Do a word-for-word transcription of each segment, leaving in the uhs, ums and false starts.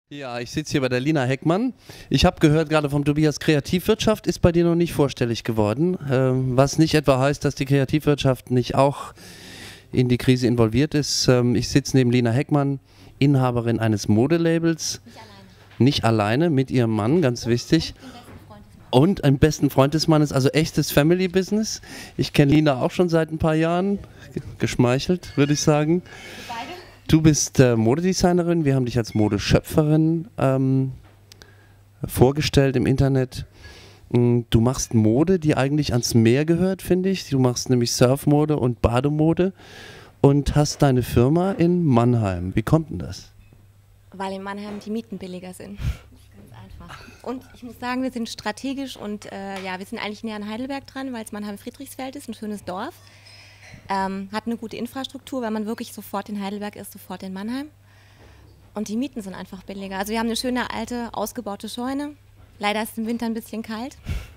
Ja, ich sitze hier bei der Lina Heckmann. Ich habe gehört, gerade vom Tobias, Kreativwirtschaft ist bei dir noch nicht vorstellig geworden. Ähm, was nicht etwa heißt, dass die Kreativwirtschaft nicht auch in die Krise involviert ist. Ähm, ich sitze neben Lina Heckmann, Inhaberin eines Modelabels. Nicht alleine. Nicht alleine, mit ihrem Mann, ganz wichtig. Und einem besten Freund des Mannes, also echtes Family-Business. Ich kenne Lina auch schon seit ein paar Jahren. Geschmeichelt, würde ich sagen. Beide? Du bist äh, Modedesignerin, wir haben dich als Modeschöpferin ähm, vorgestellt im Internet. Du machst Mode, die eigentlich ans Meer gehört, finde ich. Du machst nämlich Surfmode und Bademode und hast deine Firma in Mannheim. Wie kommt denn das? Weil in Mannheim die Mieten billiger sind. Ganz einfach. Und ich muss sagen, wir sind strategisch und äh, ja, wir sind eigentlich näher an Heidelberg dran, weil es Mannheim-Friedrichsfeld ist, ein schönes Dorf. Ähm, hat eine gute Infrastruktur, weil man wirklich sofort in Heidelberg ist, sofort in Mannheim. Und die Mieten sind einfach billiger. Also wir haben eine schöne, alte, ausgebaute Scheune. Leider ist es im Winter ein bisschen kalt.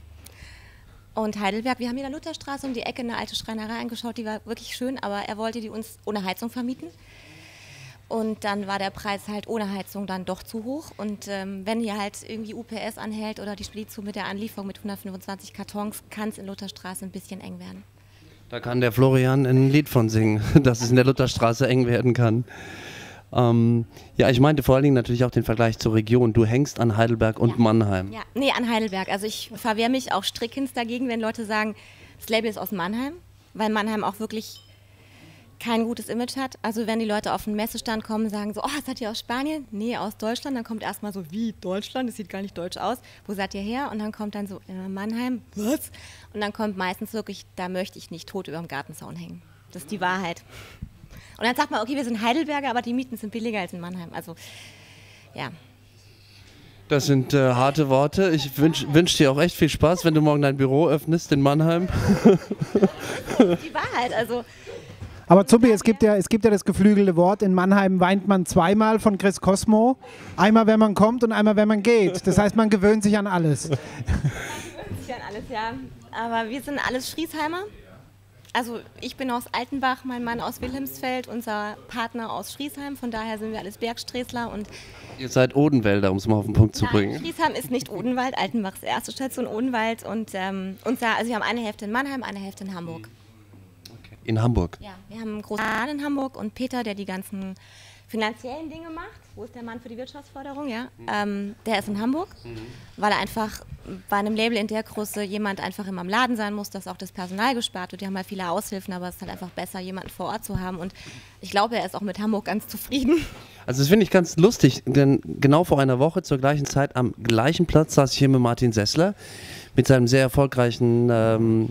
Und Heidelberg, wir haben hier in der Lutherstraße um die Ecke eine alte Schreinerei angeschaut, die war wirklich schön, aber er wollte die uns ohne Heizung vermieten. Und dann war der Preis halt ohne Heizung dann doch zu hoch. Und ähm, wenn hier halt irgendwie U P S anhält oder die Spedition mit der Anlieferung mit hundertfünfundzwanzig Kartons, kann es in Lutherstraße ein bisschen eng werden. Da kann der Florian ein Lied von singen, dass es in der Lutherstraße eng werden kann. Ähm, ja, ich meinte vor allen Dingen natürlich auch den Vergleich zur Region. Du hängst an Heidelberg und ja. Mannheim. Ja, nee, an Heidelberg. Also ich verwehre mich auch strickend dagegen, wenn Leute sagen, das Label ist aus Mannheim, weil Mannheim auch wirklich kein gutes Image hat. Also wenn die Leute auf einen Messestand kommen und sagen so, oh, seid ihr aus Spanien? Nee, aus Deutschland. Dann kommt erstmal so, wie, Deutschland? Das sieht gar nicht deutsch aus. Wo seid ihr her? Und dann kommt dann so, äh, Mannheim, was? Und dann kommt meistens wirklich, da möchte ich nicht tot über dem Gartenzaun hängen. Das ist die Wahrheit. Und dann sagt man, okay, wir sind Heidelberger, aber die Mieten sind billiger als in Mannheim. Also, ja. Das sind äh, harte Worte. Ich wünsche wünsch dir auch echt viel Spaß, wenn du morgen dein Büro öffnest in Mannheim. Das ist die Wahrheit, also... Aber Zuppi, es gibt ja, es gibt ja das geflügelte Wort, in Mannheim weint man zweimal von Chris Cosmo. Einmal, wenn man kommt und einmal, wenn man geht. Das heißt, man gewöhnt sich an alles. Man gewöhnt sich an alles, ja. Aber wir sind alles Schriesheimer. Also ich bin aus Altenbach, mein Mann aus Wilhelmsfeld, unser Partner aus Schriesheim. Von daher sind wir alles Bergsträßler. Und Ihr seid Odenwälder, um es mal auf den Punkt zu nein, bringen. Schriesheim ist nicht Odenwald, Altenbach ist erste Station Odenwald. Und ähm, unser, also wir haben eine Hälfte in Mannheim, eine Hälfte in Hamburg. In Hamburg? Ja, wir haben einen großen Laden in Hamburg und Peter, der die ganzen finanziellen Dinge macht. Wo ist der Mann für die Wirtschaftsförderung? Ja, ähm, der ist in Hamburg, mhm. weil er einfach bei einem Label in der Größe jemand einfach immer im Laden sein muss, dass auch das Personal gespart wird. Die haben halt viele Aushilfen, aber es ist halt einfach besser, jemanden vor Ort zu haben. Und ich glaube, er ist auch mit Hamburg ganz zufrieden. Also das finde ich ganz lustig, denn genau vor einer Woche zur gleichen Zeit am gleichen Platz saß ich hier mit Martin Sessler mit seinem sehr erfolgreichen ähm,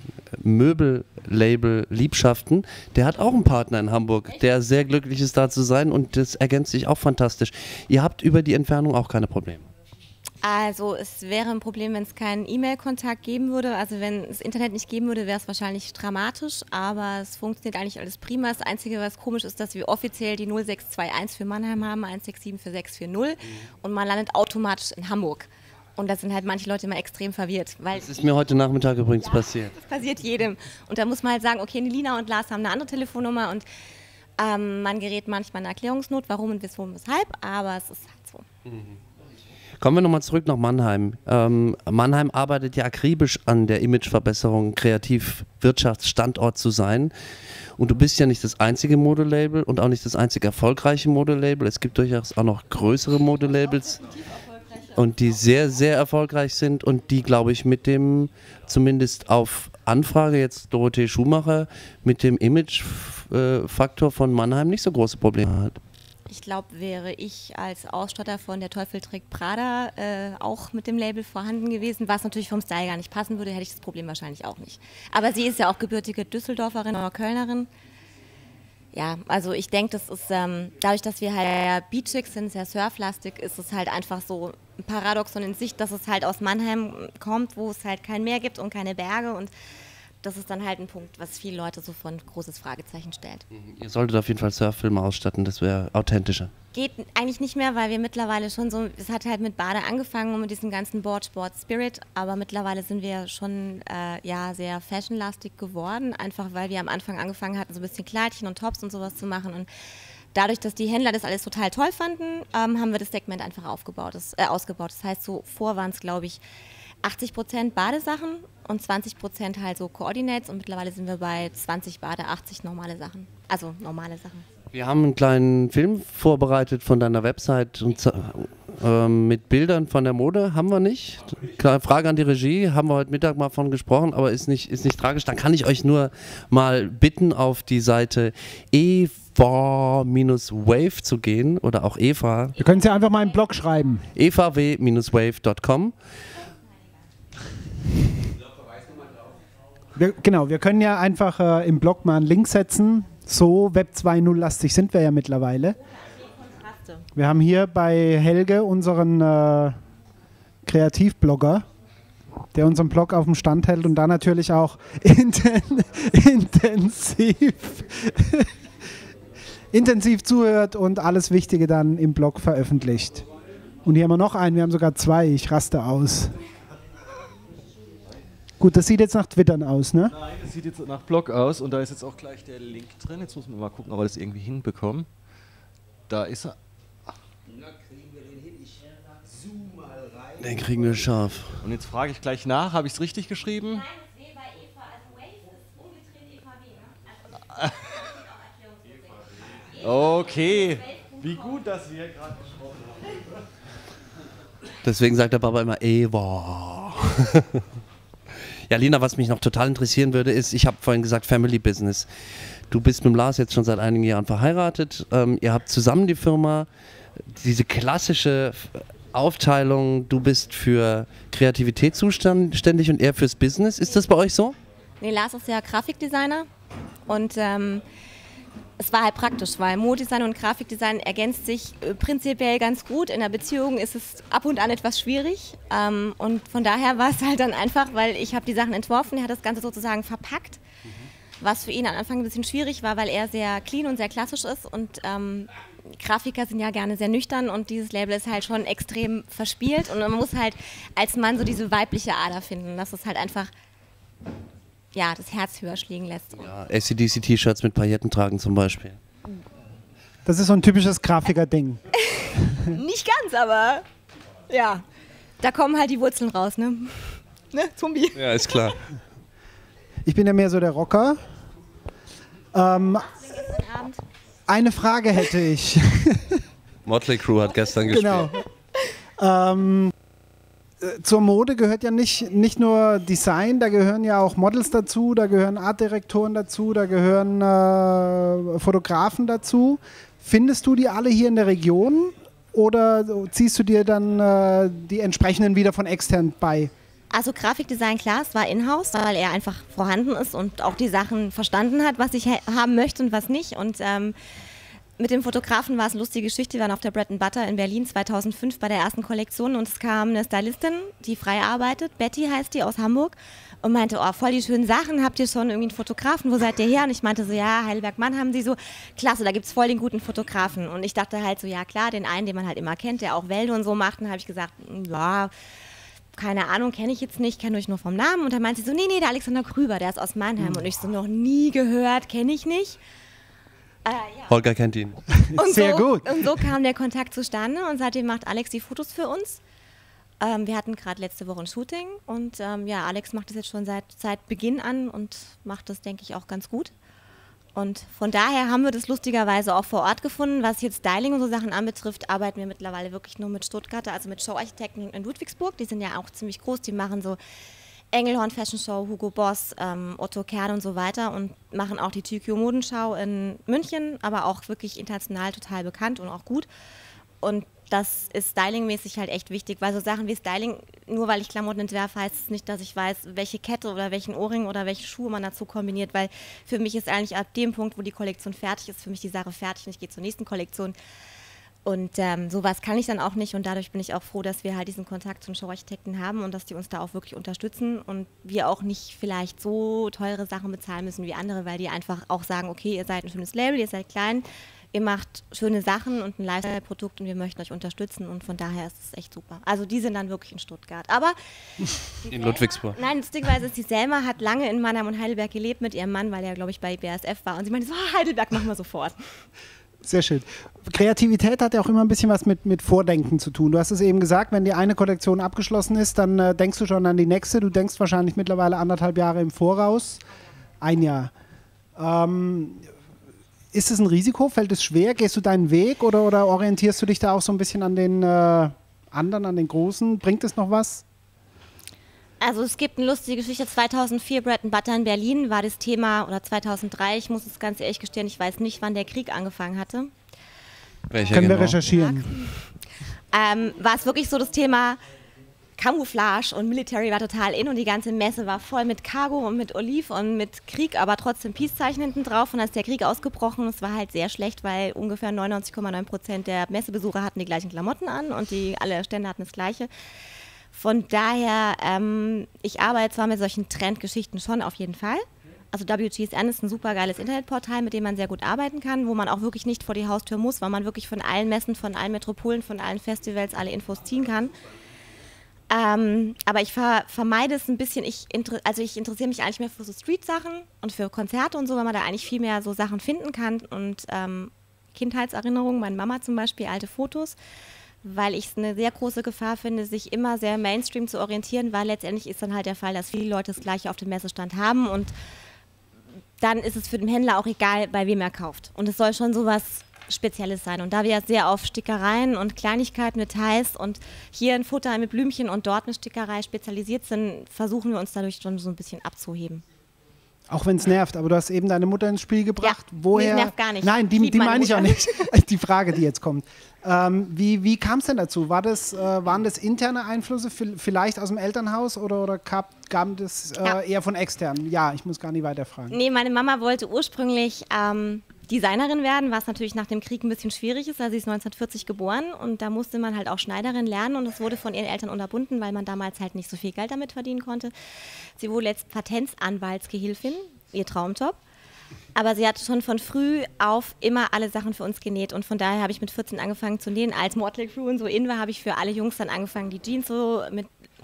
Möbellabel Liebschaften. Der hat auch einen Partner in Hamburg, Echt? der sehr glücklich ist, da zu sein, und das ergänzt sich auch fantastisch. Ihr habt über die Entfernung auch keine Probleme? Also es wäre ein Problem, wenn es keinen E-Mail-Kontakt geben würde. Also wenn es Internet nicht geben würde, wäre es wahrscheinlich dramatisch. Aber es funktioniert eigentlich alles prima. Das Einzige, was komisch ist, dass wir offiziell die null sechs zwei eins für Mannheim haben, eins sechs sieben für sechs vier null. Und man landet automatisch in Hamburg. Und da sind halt manche Leute immer extrem verwirrt. Weil Das ist mir heute Nachmittag übrigens ja, passiert. Das passiert jedem. Und da muss man halt sagen, okay, Lina und Lars haben eine andere Telefonnummer. Und ähm, man gerät manchmal in Erklärungsnot, warum und wieso und weshalb. Aber es ist halt so. Mhm. Kommen wir nochmal zurück nach Mannheim. Ähm, Mannheim arbeitet ja akribisch an der Imageverbesserung, Kreativwirtschaftsstandort zu sein. Und du bist ja nicht das einzige Modelabel und auch nicht das einzige erfolgreiche Modelabel. Es gibt durchaus auch noch größere Modelabels, und die sehr, sehr erfolgreich sind und die, glaube ich, mit dem, zumindest auf Anfrage jetzt Dorothee Schumacher, mit dem Imagefaktor von Mannheim nicht so große Probleme hat. Ich glaube, wäre ich als Ausstatter von Der Teufel trägt Prada äh, auch mit dem Label vorhanden gewesen, was natürlich vom Style gar nicht passen würde, hätte ich das Problem wahrscheinlich auch nicht. Aber sie ist ja auch gebürtige Düsseldorferin oder Kölnerin. Ja, also ich denke, das ist, ähm, dadurch, dass wir halt beachig sind, sehr surflastig, ist es halt einfach so ein Paradoxon in sich, dass es halt aus Mannheim kommt, wo es halt kein Meer gibt und keine Berge, und das ist dann halt ein Punkt, was viele Leute so von großes Fragezeichen stellt. Ihr solltet auf jeden Fall Surffilme ausstatten, das wäre authentischer. Geht eigentlich nicht mehr, weil wir mittlerweile schon so, es hat halt mit Bade angefangen und mit diesem ganzen Boardsport Spirit, aber mittlerweile sind wir schon äh, ja, sehr fashionlastig geworden, einfach weil wir am Anfang angefangen hatten, so ein bisschen Kleidchen und Tops und sowas zu machen, und dadurch, dass die Händler das alles total toll fanden, ähm, haben wir das Segment einfach aufgebaut, das, äh, ausgebaut. Das heißt, so vor waren es, glaube ich, achtzig Prozent Badesachen und zwanzig Prozent halt so Coordinates und mittlerweile sind wir bei zwanzig Bade, achtzig normale Sachen. Also normale Sachen. Wir haben einen kleinen Film vorbereitet von deiner Website und, ähm, mit Bildern von der Mode. Haben wir nicht. Klar, Frage an die Regie, haben wir heute Mittag mal von gesprochen, aber ist nicht, ist nicht tragisch. Dann kann ich euch nur mal bitten, auf die Seite eva Wave zu gehen oder auch Eva. Wir können es ja einfach mal im Blog schreiben. e v w Wave Punkt com. Wir, genau, wir können ja einfach äh, im Blog mal einen Link setzen. So Web zwei Punkt null-lastig sind wir ja mittlerweile. Wir haben hier bei Helge unseren äh, Kreativblogger, der unseren Blog auf dem Stand hält und da natürlich auch inten intensiv, intensiv zuhört und alles Wichtige dann im Blog veröffentlicht. Und hier haben wir noch einen, wir haben sogar zwei, ich raste aus. Gut, das sieht jetzt nach Twittern aus, ne? Nein, das sieht jetzt nach Blog aus und da ist jetzt auch gleich der Link drin. Jetzt muss man mal gucken, ob wir das irgendwie hinbekommen. Da ist er. Ach. Den kriegen wir scharf. Und jetzt frage ich gleich nach, habe ich es richtig geschrieben? Nein, das ist E bei Eva, also Wave ist umgedreht E V W, ne? Also, Okay, wie gut, dass wir gerade gesprochen haben. Deswegen sagt der Papa immer Eva. Ja, Lina, was mich noch total interessieren würde, ist, ich habe vorhin gesagt Family Business. Du bist mit Lars jetzt schon seit einigen Jahren verheiratet. Ähm, ihr habt zusammen die Firma, diese klassische Aufteilung, du bist für Kreativität zuständig und er fürs Business. Ist das bei euch so? Nee, Lars ist ja Grafikdesigner und ähm, es war halt praktisch, weil Modedesign und Grafikdesign ergänzt sich äh, prinzipiell ganz gut. In der Beziehung ist es ab und an etwas schwierig ähm, und von daher war es halt dann einfach, weil ich habe die Sachen entworfen, er hat das Ganze sozusagen verpackt, mhm. was für ihn am Anfang ein bisschen schwierig war, weil er sehr clean und sehr klassisch ist und ähm, Grafiker sind ja gerne sehr nüchtern und dieses Label ist halt schon extrem verspielt und man muss halt als Mann so diese weibliche Ader finden, dass es halt einfach ja, das Herz höher schlägen lässt. Ja, A C D C-T-Shirts mit Pailletten tragen zum Beispiel. Das ist so ein typisches Grafiker-Ding. Nicht ganz, aber ja, da kommen halt die Wurzeln raus, ne? Ne, Zombie. Ja, ist klar. Ich bin ja mehr so der Rocker. Ähm, Abend. eine Frage hätte ich. Motley Crue hat gestern gespielt. Genau. Ähm, zur Mode gehört ja nicht, nicht nur Design, da gehören ja auch Models dazu, da gehören Artdirektoren dazu, da gehören äh, Fotografen dazu. Findest du die alle hier in der Region oder ziehst du dir dann äh, die entsprechenden wieder von extern bei? Also Grafikdesign, klar, es war in-house, weil er einfach vorhanden ist und auch die Sachen verstanden hat, was ich haben möchte und was nicht. Und ähm, mit dem Fotografen war es eine lustige Geschichte. Wir waren auf der Bread and Butter in Berlin zweitausendfünf bei der ersten Kollektion und es kam eine Stylistin, die frei arbeitet, Betty heißt die, aus Hamburg und meinte, oh, voll die schönen Sachen, habt ihr schon irgendwie einen Fotografen, wo seid ihr her? Und ich meinte so, ja, Heidelberg-Mannheim. Sie so, klasse, da gibt es voll den guten Fotografen. Und ich dachte halt so, ja klar, den einen, den man halt immer kennt, der auch Wälde und so macht. Und dann habe ich gesagt, ja, keine Ahnung, kenne ich jetzt nicht, kenne euch nur vom Namen. Und dann meinte sie so, nee, nee, der Alexander Krüber, der ist aus Mannheim. Und ich so, noch nie gehört, kenne ich nicht. Äh, ja. Holger kennt ihn. Und Sehr so, gut. Und so kam der Kontakt zustande und seitdem macht Alex die Fotos für uns. Ähm, wir hatten gerade letzte Woche ein Shooting und ähm, ja, Alex macht das jetzt schon seit, seit Beginn an und macht das, denke ich, auch ganz gut. Und von daher haben wir das lustigerweise auch vor Ort gefunden. Was jetzt Styling und so Sachen anbetrifft, arbeiten wir mittlerweile wirklich nur mit Stuttgarter, also mit Showarchitekten in Ludwigsburg. Die sind ja auch ziemlich groß, die machen so Engelhorn Fashion Show, Hugo Boss, ähm, Otto Kern und so weiter und machen auch die Tokyo Modenschau in München, aber auch wirklich international total bekannt und auch gut. Und das ist stylingmäßig halt echt wichtig, weil so Sachen wie Styling, nur weil ich Klamotten entwerfe, heißt es nicht, dass ich weiß, welche Kette oder welchen Ohrring oder welche Schuhe man dazu kombiniert, weil für mich ist eigentlich ab dem Punkt, wo die Kollektion fertig ist, für mich die Sache fertig und ich gehe zur nächsten Kollektion. Und ähm, sowas kann ich dann auch nicht und dadurch bin ich auch froh, dass wir halt diesen Kontakt zum Showarchitekten haben und dass die uns da auch wirklich unterstützen und wir auch nicht vielleicht so teure Sachen bezahlen müssen wie andere, weil die einfach auch sagen, okay, ihr seid ein schönes Label, ihr seid klein, ihr macht schöne Sachen und ein Lifestyle-Produkt und wir möchten euch unterstützen und von daher ist es echt super. Also die sind dann wirklich in Stuttgart. Aber in Ludwigsburg. Selma, nein, lustigerweise ist die Selma, hat lange in Mannheim und Heidelberg gelebt mit ihrem Mann, weil er, glaube ich, bei B A S F war und sie meinte so, oh, Heidelberg machen wir sofort. Sehr schön. Kreativität hat ja auch immer ein bisschen was mit, mit Vordenken zu tun. Du hast es eben gesagt, wenn die eine Kollektion abgeschlossen ist, dann äh, denkst du schon an die nächste. Du denkst wahrscheinlich mittlerweile anderthalb Jahre im Voraus. Ein Jahr. Ähm, ist es ein Risiko? Fällt es schwer? Gehst du deinen Weg oder, oder orientierst du dich da auch so ein bisschen an den äh, anderen, an den Großen? Bringt es noch was? Also es gibt eine lustige Geschichte. zweitausendvier Bread and Butter in Berlin war das Thema, oder zweitausenddrei, ich muss es ganz ehrlich gestehen, ich weiß nicht, wann der Krieg angefangen hatte. Welcher Können genau? wir recherchieren. Ähm, war es wirklich so das Thema Camouflage und Military war total in und die ganze Messe war voll mit Cargo und mit Olive und mit Krieg, aber trotzdem Peace-Zeichen hinten drauf. Und als der Krieg ausgebrochen ist, war halt sehr schlecht, weil ungefähr neunundneunzig Komma neun Prozent der Messebesucher hatten die gleichen Klamotten an und die, alle Stände hatten das Gleiche. Von daher, ähm, ich arbeite zwar mit solchen Trendgeschichten schon auf jeden Fall. Also W G S N ist ein super geiles Internetportal, mit dem man sehr gut arbeiten kann, wo man auch wirklich nicht vor die Haustür muss, weil man wirklich von allen Messen, von allen Metropolen, von allen Festivals alle Infos ziehen kann. Ähm, aber ich ver vermeide es ein bisschen, ich also ich interessiere mich eigentlich mehr für so Street-Sachen und für Konzerte und so, weil man da eigentlich viel mehr so Sachen finden kann und ähm, Kindheitserinnerungen, meine Mama zum Beispiel, alte Fotos. Weil ich es eine sehr große Gefahr finde, sich immer sehr Mainstream zu orientieren, weil letztendlich ist dann halt der Fall, dass viele Leute das Gleiche auf dem Messestand haben und dann ist es für den Händler auch egal, bei wem er kauft. Und es soll schon sowas Spezielles sein. Und da wir ja sehr auf Stickereien und Kleinigkeiten, Details und hier ein Futter mit Blümchen und dort eine Stickerei spezialisiert sind, versuchen wir uns dadurch schon so ein bisschen abzuheben. Auch wenn es nervt, aber du hast eben deine Mutter ins Spiel gebracht. Ja, Woher? nee, nervt gar nicht. Nein, die, Lieb die meine meine ich auch Mutter. nicht. Die Frage, die jetzt kommt. Ähm, wie wie kam es denn dazu? War das, äh, waren das interne Einflüsse, vielleicht aus dem Elternhaus oder, oder gab, gab das äh, Ja. eher von externen? Ja, ich muss gar nicht weiter fragen. Nee, meine Mama wollte ursprünglich ähm, Designerin werden, was natürlich nach dem Krieg ein bisschen schwierig ist. Also sie ist neunzehnhundertvierzig geboren und da musste man halt auch Schneiderin lernen und das wurde von ihren Eltern unterbunden, weil man damals halt nicht so viel Geld damit verdienen konnte. Sie wurde jetzt Patentsanwaltsgehilfin, ihr Traumjob. Aber sie hat schon von früh auf immer alle Sachen für uns genäht und von daher habe ich mit vierzehn angefangen zu nähen. Als Motley Crue und so in war, habe ich für alle Jungs dann angefangen, die Jeans so mit,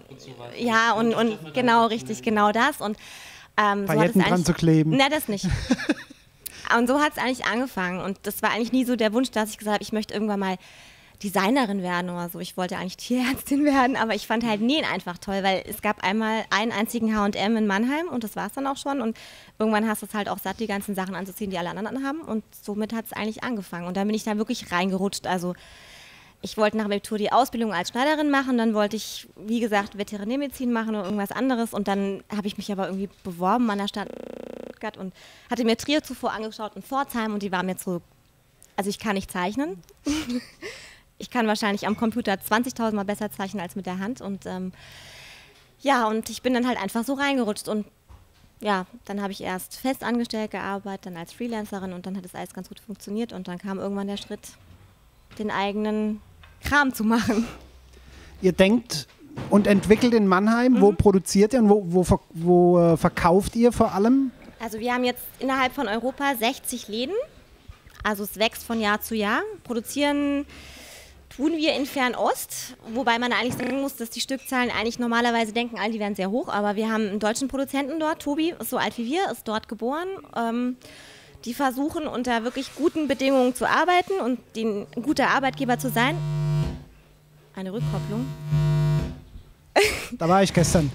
ja und, und genau, richtig, genau das. Und ähm, so hat es Pailletten dran eigentlich, zu kleben. ne, das nicht. Und so hat es eigentlich angefangen und das war eigentlich nie so der Wunsch, dass ich gesagt habe, ich möchte irgendwann mal Designerin werden oder so. Ich wollte eigentlich Tierärztin werden, aber ich fand halt Nähen einfach toll, weil es gab einmal einen einzigen H und M in Mannheim und das war es dann auch schon und irgendwann hast du es halt auch satt, die ganzen Sachen anzuziehen, die alle anderen anhaben und somit hat es eigentlich angefangen und dann bin ich da wirklich reingerutscht. Also ich wollte nach dem Abitur die Ausbildung als Schneiderin machen, dann wollte ich, wie gesagt, Veterinärmedizin machen oder irgendwas anderes und dann habe ich mich aber irgendwie beworben an der Stadt und hatte mir Trier zuvor angeschaut und Pforzheim und die war mir zu, also ich kann nicht zeichnen. Ich kann wahrscheinlich am Computer zwanzigtausend Mal besser zeichnen als mit der Hand und ähm, ja, und ich bin dann halt einfach so reingerutscht und ja, dann habe ich erst fest angestellt gearbeitet, dann als Freelancerin und dann hat das alles ganz gut funktioniert und dann kam irgendwann der Schritt, den eigenen Kram zu machen. Ihr denkt und entwickelt in Mannheim, mhm. wo produziert ihr und wo, wo, ver wo äh, verkauft ihr vor allem? Also wir haben jetzt innerhalb von Europa sechzig Läden, also es wächst von Jahr zu Jahr, produzieren tun wir in Fernost, wobei man eigentlich sagen muss, dass die Stückzahlen eigentlich normalerweise denken, alle die wären sehr hoch, aber wir haben einen deutschen Produzenten dort, Tobi ist so alt wie wir, ist dort geboren. Ähm, die versuchen unter wirklich guten Bedingungen zu arbeiten und den, ein guter Arbeitgeber zu sein. Eine Rückkopplung. Da war ich gestern.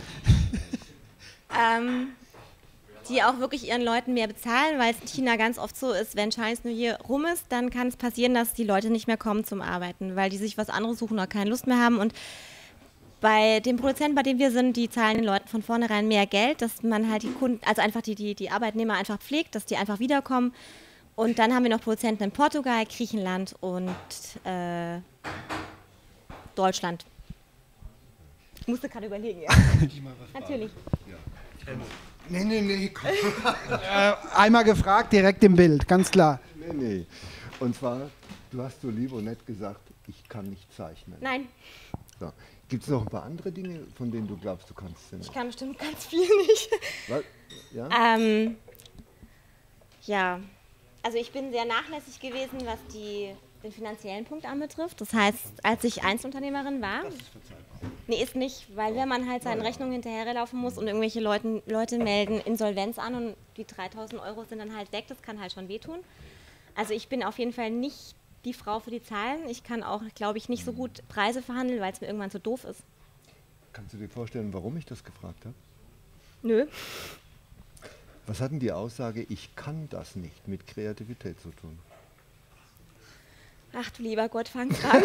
ähm, die auch wirklich ihren Leuten mehr bezahlen, weil es in China ganz oft so ist, wenn Chinese New Year rum ist, dann kann es passieren, dass die Leute nicht mehr kommen zum Arbeiten, weil die sich was anderes suchen oder keine Lust mehr haben. Und bei dem Produzenten, bei dem wir sind, die zahlen den Leuten von vornherein mehr Geld, dass man halt die Kunden, also einfach die, die, die Arbeitnehmer einfach pflegt, dass die einfach wiederkommen. Und dann haben wir noch Produzenten in Portugal, Griechenland und äh, Deutschland. Ich musste gerade überlegen, ja. Natürlich. Ja. Nee, nee, nee, komm. äh, einmal gefragt, direkt im Bild, ganz klar. Nee, nee. Und zwar, du hast so lieb und nett gesagt, ich kann nicht zeichnen. Nein. So. Gibt es noch ein paar andere Dinge, von denen du glaubst, du kannst sie nicht? Ich kann bestimmt ganz viel nicht. Was? Ja? Ähm, ja, also ich bin sehr nachlässig gewesen, was die, den finanziellen Punkt anbetrifft. Das heißt, als ich Einzelunternehmerin war, Das ist verzeihbar. nee, ist nicht, weil wenn man halt seinen Rechnungen hinterherlaufen muss und irgendwelche Leuten, Leute melden Insolvenz an und die dreitausend Euro sind dann halt weg, das kann halt schon wehtun. Also ich bin auf jeden Fall nicht die Frau für die Zahlen. Ich kann auch, glaube ich, nicht so gut Preise verhandeln, weil es mir irgendwann zu doof ist. Kannst du dir vorstellen, warum ich das gefragt habe? Nö. Was hat denn die Aussage, ich kann das nicht, mit Kreativität zu tun? Ach du lieber Gott, fang's an.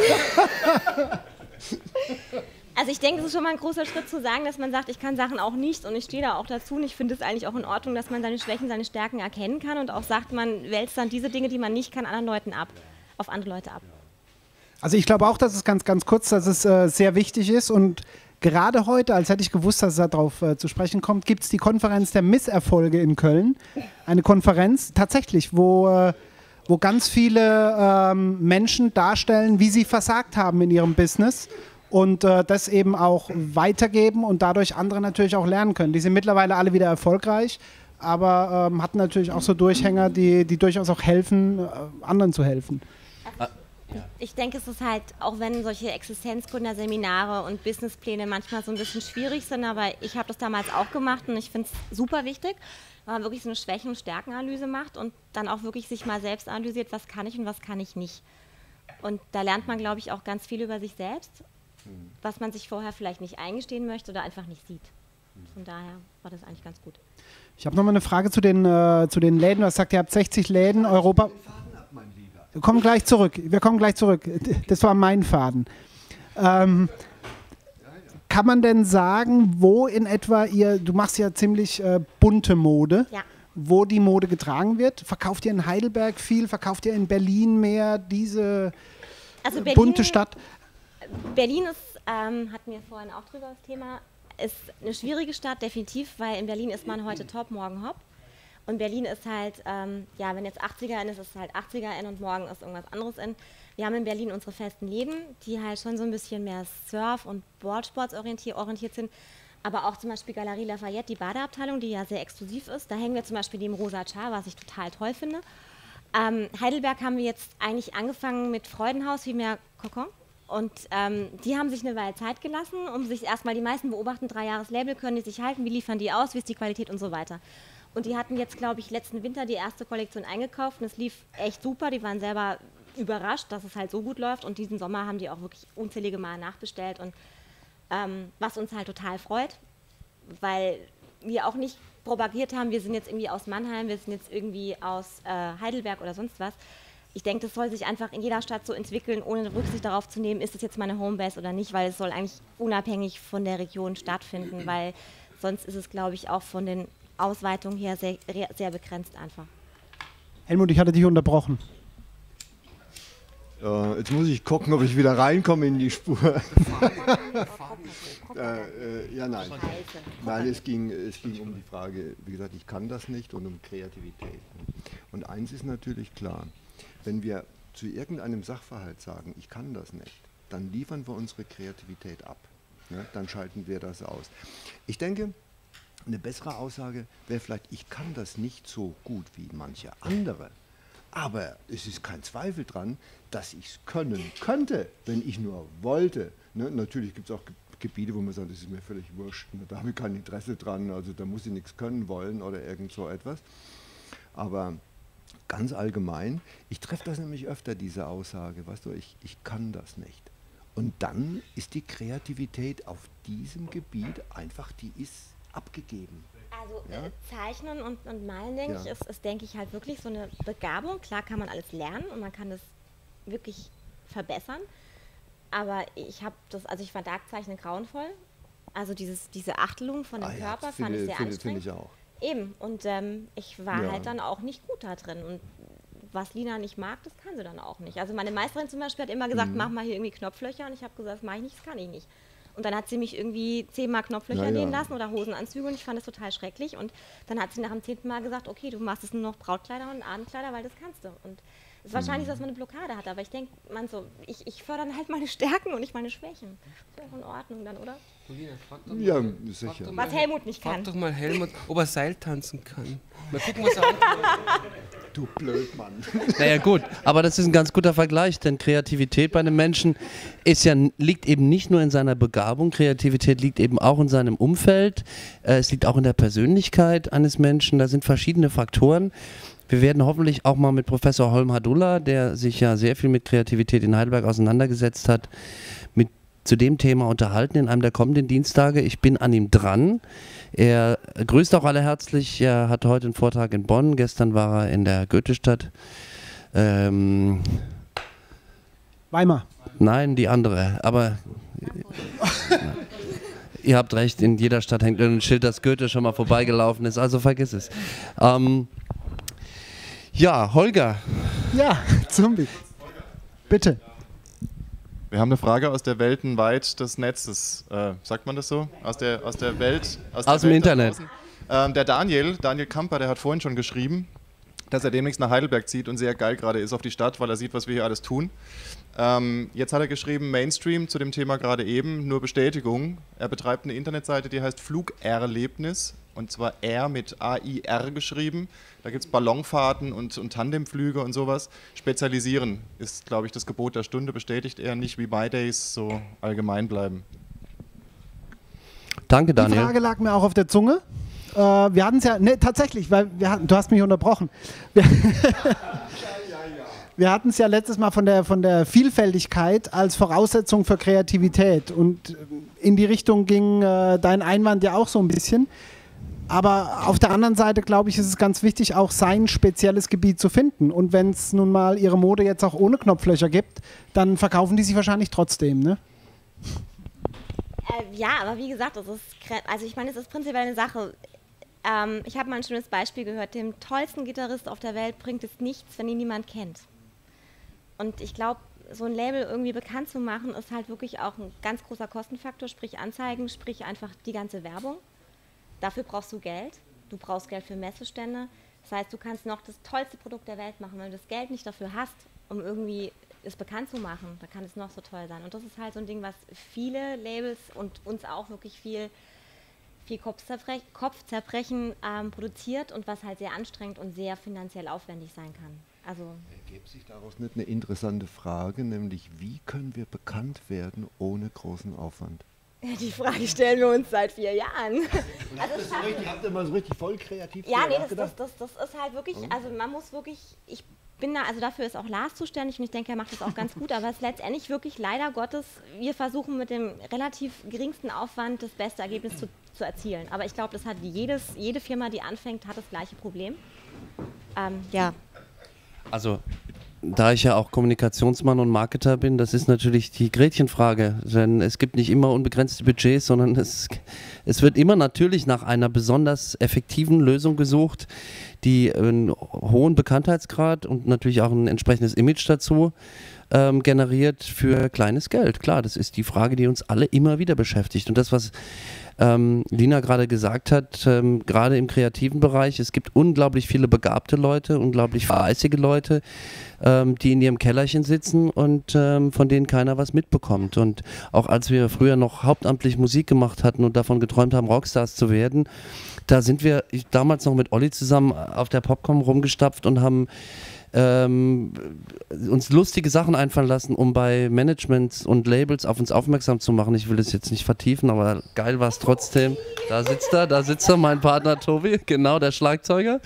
Also ich denke, es ist schon mal ein großer Schritt zu sagen, dass man sagt, ich kann Sachen auch nicht und ich stehe da auch dazu und ich finde es eigentlich auch in Ordnung, dass man seine Schwächen, seine Stärken erkennen kann und auch sagt, man wälzt dann diese Dinge, die man nicht kann, anderen Leuten ab, auf andere Leute ab. Also ich glaube auch, dass es ganz, ganz kurz, dass es äh, sehr wichtig ist und gerade heute, als hätte ich gewusst, dass es darauf äh, zu sprechen kommt, gibt es die Konferenz der Misserfolge in Köln. Eine Konferenz tatsächlich, wo, äh, wo ganz viele ähm, Menschen darstellen, wie sie versagt haben in ihrem Business und äh, das eben auch weitergeben und dadurch andere natürlich auch lernen können. Die sind mittlerweile alle wieder erfolgreich, aber ähm, hatten natürlich auch so Durchhänger, die, die durchaus auch helfen, äh, anderen zu helfen. Ich denke, es ist halt, auch wenn solche Existenzgründerseminare und Businesspläne manchmal so ein bisschen schwierig sind, aber ich habe das damals auch gemacht und ich finde es super wichtig, weil man wirklich so eine Schwächen- und Stärkenanalyse macht und dann auch wirklich sich mal selbst analysiert, was kann ich und was kann ich nicht. Und da lernt man, glaube ich, auch ganz viel über sich selbst, was man sich vorher vielleicht nicht eingestehen möchte oder einfach nicht sieht. Von daher war das eigentlich ganz gut. Ich habe noch mal eine Frage zu den, äh, zu den Läden. Du hast gesagt, ihr habt sechzig Läden, Europa... Wir kommen gleich zurück. Wir kommen gleich zurück. Das war mein Faden. Ähm, kann man denn sagen, wo in etwa ihr, du machst ja ziemlich äh, bunte Mode, Ja. wo die Mode getragen wird? Verkauft ihr in Heidelberg viel? Verkauft ihr in Berlin mehr? Diese Also äh, Berlin, bunte Stadt? Berlin ist, ähm, hatten wir vorhin auch drüber das Thema, ist eine schwierige Stadt, definitiv, weil in Berlin ist man heute top, morgen hopp. Und Berlin ist halt, ähm, ja, wenn jetzt achtziger in ist, ist es halt achtziger in und morgen ist irgendwas anderes in. Wir haben in Berlin unsere festen Läden, die halt schon so ein bisschen mehr Surf- und Boardsports orientiert, orientiert sind. Aber auch zum Beispiel Galerie Lafayette, die Badeabteilung, die ja sehr exklusiv ist. Da hängen wir zum Beispiel dem Rosa Char, was ich total toll finde. Ähm, Heidelberg haben wir jetzt eigentlich angefangen mit Freudenhaus, wie mehr Kokon. Und ähm, die haben sich eine Weile Zeit gelassen, um sich erstmal, die meisten beobachten, drei Jahres Label, können die sich halten, wie liefern die aus, wie ist die Qualität und so weiter. Und die hatten jetzt, glaube ich, letzten Winter die erste Kollektion eingekauft und es lief echt super. Die waren selber überrascht, dass es halt so gut läuft und diesen Sommer haben die auch wirklich unzählige Mal nachbestellt und ähm, was uns halt total freut, weil wir auch nicht propagiert haben, wir sind jetzt irgendwie aus Mannheim, wir sind jetzt irgendwie aus äh, Heidelberg oder sonst was. Ich denke, das soll sich einfach in jeder Stadt so entwickeln, ohne Rücksicht darauf zu nehmen, ist es jetzt meine Homebase oder nicht, weil es soll eigentlich unabhängig von der Region stattfinden, weil sonst ist es, glaube ich, auch von den Ausweitung her sehr, sehr begrenzt einfach. Helmut, ich hatte dich unterbrochen. Äh, jetzt muss ich gucken, ob ich wieder reinkomme in die Spur. äh, äh, ja, nein. Nein, es ging, es ging um die Frage, wie gesagt, ich kann das nicht und um Kreativität. Und eins ist natürlich klar, wenn wir zu irgendeinem Sachverhalt sagen, ich kann das nicht, dann liefern wir unsere Kreativität ab. Ne? Dann schalten wir das aus. Ich denke, eine bessere Aussage wäre vielleicht, ich kann das nicht so gut wie manche andere, aber es ist kein Zweifel dran, dass ich es können könnte, wenn ich nur wollte. Ne? Natürlich gibt es auch Ge Gebiete, wo man sagt, das ist mir völlig wurscht, ne? Da habe ich kein Interesse dran, also da muss ich nichts können wollen oder irgend so etwas. Aber ganz allgemein, ich treffe das nämlich öfter, diese Aussage, weißt du, ich, ich kann das nicht. Und dann ist die Kreativität auf diesem Gebiet einfach, die ist abgegeben. Also Ja? äh, Zeichnen und, und Malen, denke Ja. ich, ist, ist, denke ich, halt wirklich so eine Begabung. Klar kann man alles lernen und man kann das wirklich verbessern. Aber ich habe das, also ich fand Darkzeichnen grauenvoll. Also dieses, diese Achtelung von dem Ah ja, Körper fand finde- ich sehr finde- anstrengend. finde ich auch. Eben, und ähm, ich war Ja. halt dann auch nicht gut da drin. Und was Lina nicht mag, das kann sie dann auch nicht. Also meine Meisterin zum Beispiel hat immer gesagt, Mhm. mach mal hier irgendwie Knopflöcher. Und ich habe gesagt, das mache ich nicht, das kann ich nicht. Und dann hat sie mich irgendwie zehnmal Knopflöcher Ja, ja. nähen lassen oder Hosenanzüge und ich fand das total schrecklich. Und dann hat sie nach dem zehnten Mal gesagt, okay, du machst es nur noch Brautkleider und Abendkleider, weil das kannst du. Und es ist wahrscheinlich so, dass man eine Blockade hat, aber ich denke, man so, ich, ich fördere halt meine Stärken und nicht meine Schwächen. Das ist doch in Ordnung dann, oder? Julina, frag doch Ja, mal, sicher. frag doch Was mal- Helmut nicht Frag kann. doch mal Helmut, ob er Seil tanzen kann. Mal gucken, was er antwortet. Du Blödmann. Naja gut, aber das ist ein ganz guter Vergleich, denn Kreativität bei einem Menschen ist ja, liegt eben nicht nur in seiner Begabung, Kreativität liegt eben auch in seinem Umfeld, äh, es liegt auch in der Persönlichkeit eines Menschen, da sind verschiedene Faktoren Wir werden hoffentlich auch mal mit Professor Holm-Hadulla, der sich ja sehr viel mit Kreativität in Heidelberg auseinandergesetzt hat, mit zu dem Thema unterhalten in einem der kommenden Dienstage. Ich bin an ihm dran. Er grüßt auch alle herzlich. Er hat heute einen Vortrag in Bonn. Gestern war er in der Goethestadt. Ähm, Weimar. Nein, die andere. Aber ihr habt recht, in jeder Stadt hängt ein Schild, dass Goethe schon mal vorbeigelaufen ist. Also vergiss es. Ähm, ja, Holger. Ja, Zumbi. Bitte. Wir haben eine Frage aus der weltenweit des Netzes. Äh, sagt man das so? Aus der, aus der Welt. Aus, aus der dem Welt Internet. Ähm, der Daniel, Daniel Kamper, der hat vorhin schon geschrieben, dass er demnächst nach Heidelberg zieht und sehr geil gerade ist auf die Stadt, weil er sieht, was wir hier alles tun. Ähm, jetzt hat er geschrieben, Mainstream zu dem Thema gerade eben, nur Bestätigung. Er betreibt eine Internetseite, die heißt Flugerlebnis, und zwar R mit A I R geschrieben. Da gibt es Ballonfahrten und, und Tandemflüge und sowas. Spezialisieren ist, glaube ich, das Gebot der Stunde, bestätigt er, nicht wie MyDays so allgemein bleiben. Danke, Daniel. Die Frage lag mir auch auf der Zunge. Äh, wir hatten es ja, ne, tatsächlich, weil wir hatten, du hast mich unterbrochen. Wir, wir hatten es ja letztes Mal von der, von der Vielfältigkeit als Voraussetzung für Kreativität. Und in die Richtung ging äh, dein Einwand ja auch so ein bisschen. Aber auf der anderen Seite, glaube ich, ist es ganz wichtig, auch sein spezielles Gebiet zu finden. Und wenn es nun mal ihre Mode jetzt auch ohne Knopflöcher gibt, dann verkaufen die sich wahrscheinlich trotzdem, ne? Äh, ja, aber wie gesagt, das ist, also ich meine, es ist prinzipiell eine Sache. Ähm, ich habe mal ein schönes Beispiel gehört. Dem tollsten Gitarrist auf der Welt bringt es nichts, wenn ihn niemand kennt. Und ich glaube, so ein Label irgendwie bekannt zu machen, ist halt wirklich auch ein ganz großer Kostenfaktor, sprich Anzeigen, sprich einfach die ganze Werbung. Dafür brauchst du Geld. Du brauchst Geld für Messestände. Das heißt, du kannst noch das tollste Produkt der Welt machen. Wenn du das Geld nicht dafür hast, um irgendwie es bekannt zu machen, dann kann es noch so toll sein. Und das ist halt so ein Ding, was viele Labels und uns auch wirklich viel, viel Kopfzerbrech Kopfzerbrechen ähm, produziert und was halt sehr anstrengend und sehr finanziell aufwendig sein kann. Also ergibt sich daraus nicht eine interessante Frage, nämlich wie können wir bekannt werden ohne großen Aufwand? Die Frage stellen wir uns seit vier Jahren. Also so richtig, habt ihr mal so richtig voll kreativ Ja, nee, das, das, das, das ist halt wirklich, also man muss wirklich, ich bin da, also dafür ist auch Lars zuständig und ich denke, er macht das auch ganz gut, aber es ist letztendlich wirklich leider Gottes, wir versuchen mit dem relativ geringsten Aufwand das beste Ergebnis zu, zu erzielen. Aber ich glaube, das hat jedes, jede Firma, die anfängt, hat das gleiche Problem. Ähm, ja. Also, da ich ja auch Kommunikationsmann und Marketer bin, das ist natürlich die Gretchenfrage, denn es gibt nicht immer unbegrenzte Budgets, sondern es, es wird immer natürlich nach einer besonders effektiven Lösung gesucht, die einen hohen Bekanntheitsgrad und natürlich auch ein entsprechendes Image dazu ähm, generiert für kleines Geld. Klar, das ist die Frage, die uns alle immer wieder beschäftigt. Und das, was ähm, Lina gerade gesagt hat, ähm, gerade im kreativen Bereich, es gibt unglaublich viele begabte Leute, unglaublich fleißige Leute, ähm, die in ihrem Kellerchen sitzen und ähm, von denen keiner was mitbekommt. Und auch als wir früher noch hauptamtlich Musik gemacht hatten und davon geträumt haben, Rockstars zu werden, da sind wir ich, damals noch mit Olli zusammen auf der Popcom rumgestapft und haben ähm, uns lustige Sachen einfallen lassen, um bei Managements und Labels auf uns aufmerksam zu machen. Ich will das jetzt nicht vertiefen, aber geil war es trotzdem. Da sitzt er, da sitzt er, mein Partner Tobi, genau, der Schlagzeuger.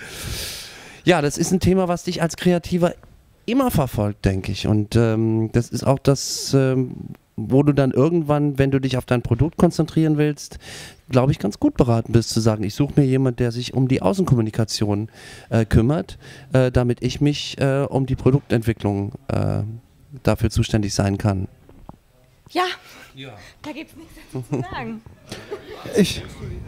Ja, das ist ein Thema, was dich als Kreativer immer verfolgt, denke ich. Und ähm, das ist auch das, ähm, wo du dann irgendwann, wenn du dich auf dein Produkt konzentrieren willst, glaube ich, ganz gut beraten bist, zu sagen, ich suche mir jemanden, der sich um die Außenkommunikation äh, kümmert, äh, damit ich mich äh, um die Produktentwicklung äh, dafür zuständig sein kann. Ja, ja. Da gibt es nichts dazu zu sagen. Ich.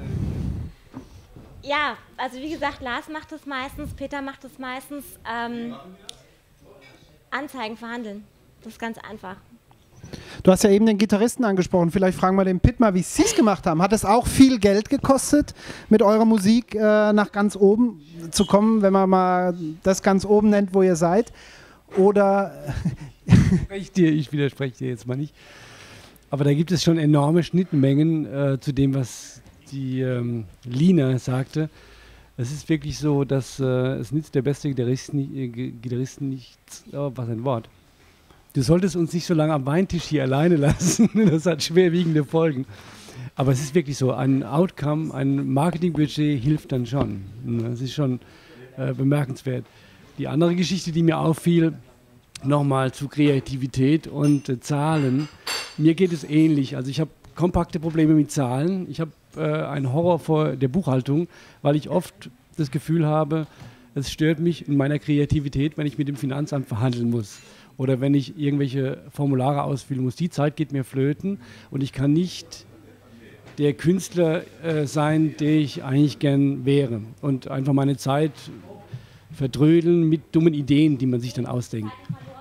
Ja, also wie gesagt, Lars macht das meistens, Peter macht das meistens. Ähm, Anzeigen verhandeln, das ist ganz einfach. Du hast ja eben den Gitarristen angesprochen. Vielleicht fragen wir den Pitt mal, wie Sie es gemacht haben. Hat es auch viel Geld gekostet, mit eurer Musik äh, nach ganz oben zu kommen, wenn man mal das ganz oben nennt, wo ihr seid? Oder... ich, dir, ich widerspreche dir jetzt mal nicht. Aber da gibt es schon enorme Schnittmengen äh, zu dem, was die ähm, Lina sagte. Es ist wirklich so, dass äh, es nützt der beste Gitarrist nicht, äh, Gitarristen nichts. Oh, was ein Wort. Du solltest uns nicht so lange am Weintisch hier alleine lassen. Das hat schwerwiegende Folgen. Aber es ist wirklich so, ein Outcome, ein Marketingbudget hilft dann schon. Es ist schon äh, bemerkenswert. Die andere Geschichte, die mir auffiel, nochmal zu Kreativität und äh, Zahlen. Mir geht es ähnlich. Also ich habe kompakte Probleme mit Zahlen. Ich habe äh, einen Horror vor der Buchhaltung, weil ich oft das Gefühl habe, es stört mich in meiner Kreativität, wenn ich mit dem Finanzamt verhandeln muss oder wenn ich irgendwelche Formulare ausfüllen muss. Die Zeit geht mir flöten und ich kann nicht der Künstler äh, sein, der ich eigentlich gern wäre und einfach meine Zeit verdrödeln mit dummen Ideen, die man sich dann ausdenkt.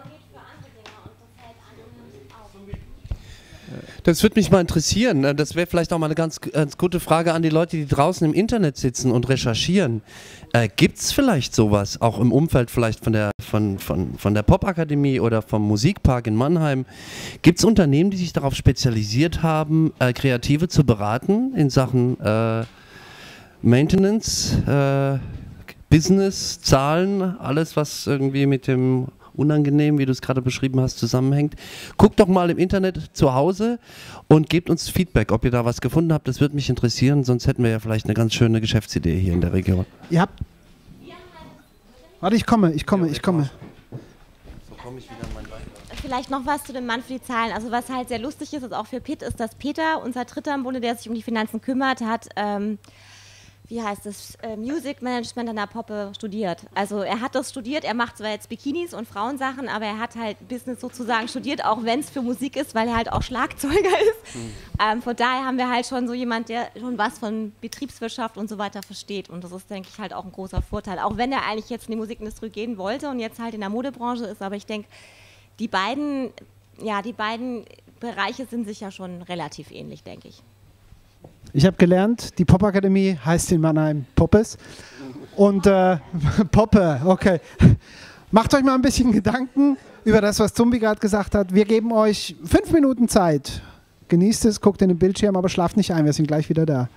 Das würde mich mal interessieren. Das wäre vielleicht auch mal eine ganz, ganz gute Frage an die Leute, die draußen im Internet sitzen und recherchieren. Äh, Gibt es vielleicht sowas, auch im Umfeld vielleicht von der, von, von, von der Popakademie oder vom Musikpark in Mannheim? Gibt es Unternehmen, die sich darauf spezialisiert haben, äh, Kreative zu beraten in Sachen äh, Maintenance, äh, Business, Zahlen, alles, was irgendwie mit dem unangenehm, wie du es gerade beschrieben hast, zusammenhängt. Guckt doch mal im Internet zu Hause und gebt uns Feedback, ob ihr da was gefunden habt. Das würde mich interessieren, sonst hätten wir ja vielleicht eine ganz schöne Geschäftsidee hier in der Region. Ihr habt... Warte, ich komme, ich komme, ich komme. So komme ich wieder in mein Leid. Vielleicht noch was zu dem Mann für die Zahlen. Also was halt sehr lustig ist, ist auch für Pitt, ist, dass Peter, unser Dritter im Bunde, der sich um die Finanzen kümmert, hat... Ähm, wie heißt das, äh, Music Management an der Poppe studiert. Also er hat das studiert, er macht zwar jetzt Bikinis und Frauensachen, aber er hat halt Business sozusagen studiert, auch wenn es für Musik ist, weil er halt auch Schlagzeuger ist. Mhm. Ähm, von daher haben wir halt schon so jemand, der schon was von Betriebswirtschaft und so weiter versteht und das ist, denke ich, halt auch ein großer Vorteil. Auch wenn er eigentlich jetzt in die Musikindustrie gehen wollte und jetzt halt in der Modebranche ist, aber ich denke, die beiden, ja, die beiden Bereiche sind sich ja schon relativ ähnlich, denke ich. Ich habe gelernt, die Popakademie heißt in Mannheim Poppes. Und äh, Poppe, okay. Macht euch mal ein bisschen Gedanken über das, was Zumbi gerade gesagt hat. Wir geben euch fünf Minuten Zeit. Genießt es, guckt in den Bildschirm, aber schlaft nicht ein, wir sind gleich wieder da.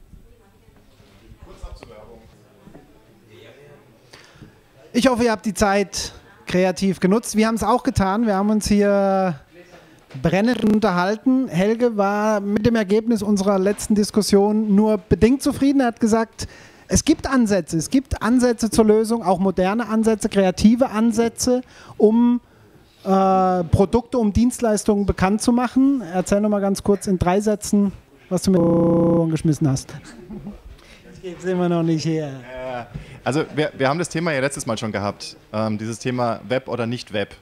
Ich hoffe, ihr habt die Zeit kreativ genutzt. Wir haben es auch getan. Wir haben uns hier brennend unterhalten. Helge war mit dem Ergebnis unserer letzten Diskussion nur bedingt zufrieden. Er hat gesagt, es gibt Ansätze, es gibt Ansätze zur Lösung, auch moderne Ansätze, kreative Ansätze, um äh, Produkte, um Dienstleistungen bekannt zu machen. Erzähl noch mal ganz kurz in drei Sätzen, was du mir geschmissen hast. Das gibt es immer noch nicht her. Also wir, wir haben das Thema ja letztes Mal schon gehabt, ähm, dieses Thema Web oder nicht Web.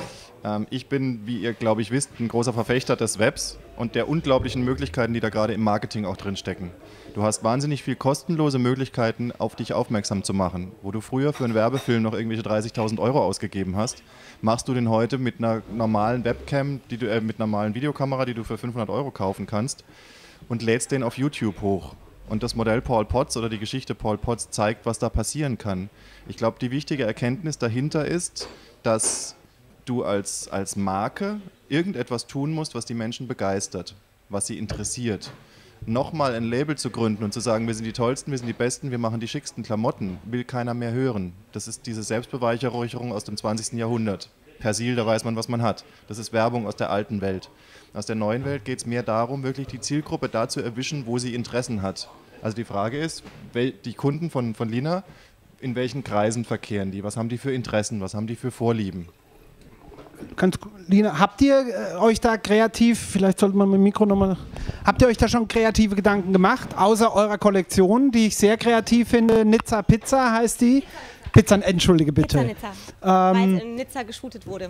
Ich bin, wie ihr, glaube ich, wisst, ein großer Verfechter des Webs und der unglaublichen Möglichkeiten, die da gerade im Marketing auch drin stecken. Du hast wahnsinnig viel kostenlose Möglichkeiten, auf dich aufmerksam zu machen. Wo du früher für einen Werbefilm noch irgendwelche dreißigtausend Euro ausgegeben hast, machst du den heute mit einer normalen Webcam, die du, äh, mit einer normalen Videokamera, die du für fünfhundert Euro kaufen kannst und lädst den auf YouTube hoch. Und das Modell Paul Potts oder die Geschichte Paul Potts zeigt, was da passieren kann. Ich glaube, die wichtige Erkenntnis dahinter ist, dass du als, als Marke irgendetwas tun musst, was die Menschen begeistert, was sie interessiert. Nochmal ein Label zu gründen und zu sagen, wir sind die Tollsten, wir sind die Besten, wir machen die schicksten Klamotten, will keiner mehr hören. Das ist diese Selbstbeweihräucherung aus dem zwanzigsten Jahrhundert. Persil, da weiß man, was man hat. Das ist Werbung aus der alten Welt. Aus der neuen Welt geht es mehr darum, wirklich die Zielgruppe da zu erwischen, wo sie Interessen hat. Also die Frage ist, die Kunden von, von Lina, in welchen Kreisen verkehren die? Was haben die für Interessen? Was haben die für Vorlieben? Kannst, Lina, habt ihr äh, euch da kreativ, vielleicht sollte man mit dem Mikro nochmal, habt ihr euch da schon kreative Gedanken gemacht, außer eurer Kollektion, die ich sehr kreativ finde, Nizza Pizza heißt die? Pizza, entschuldige bitte. Pizza Nizza, ähm, weil es in Nizza geshootet wurde.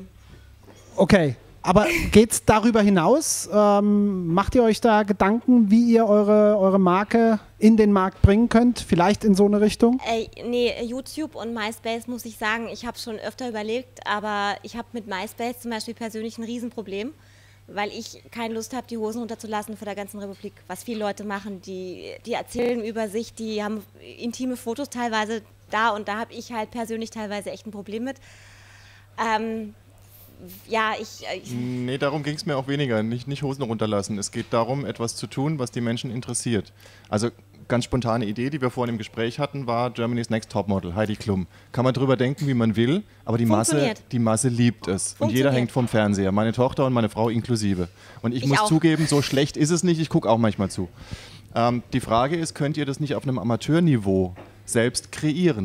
Okay, aber geht es darüber hinaus? Ähm, macht ihr euch da Gedanken, wie ihr eure, eure Marke in den Markt bringen könnt? Vielleicht in so eine Richtung? Äh, nee, YouTube und MySpace muss ich sagen, ich habe schon öfter überlegt, aber ich habe mit MySpace zum Beispiel persönlich ein Riesenproblem, weil ich keine Lust habe, die Hosen runterzulassen vor der ganzen Republik, was viele Leute machen, die, die erzählen über sich, die haben intime Fotos teilweise da und da habe ich halt persönlich teilweise echt ein Problem mit. Ähm, Ja, ich, ich nee, darum ging es mir auch weniger. Nicht, nicht Hosen runterlassen. Es geht darum, etwas zu tun, was die Menschen interessiert. Also ganz spontane Idee, die wir vorhin im Gespräch hatten, war Germany's Next Topmodel, Heidi Klum. Kann man drüber denken, wie man will, aber die Masse, die Masse liebt es. Und jeder hängt vom Fernseher. Meine Tochter und meine Frau inklusive. Und ich, ich muss auch zugeben, so schlecht ist es nicht. Ich gucke auch manchmal zu. Ähm, die Frage ist, könnt ihr das nicht auf einem Amateurniveau selbst kreieren?